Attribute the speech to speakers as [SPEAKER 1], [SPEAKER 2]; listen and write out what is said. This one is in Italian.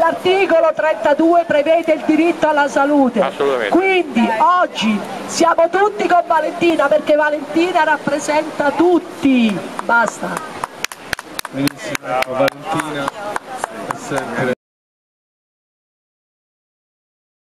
[SPEAKER 1] l'articolo 32 prevede il diritto alla salute.
[SPEAKER 2] Assolutamente.
[SPEAKER 1] Quindi oggi siamo tutti con Valentina, perché Valentina rappresenta tutti. Basta.
[SPEAKER 3] Benissimo, Valentina è sempre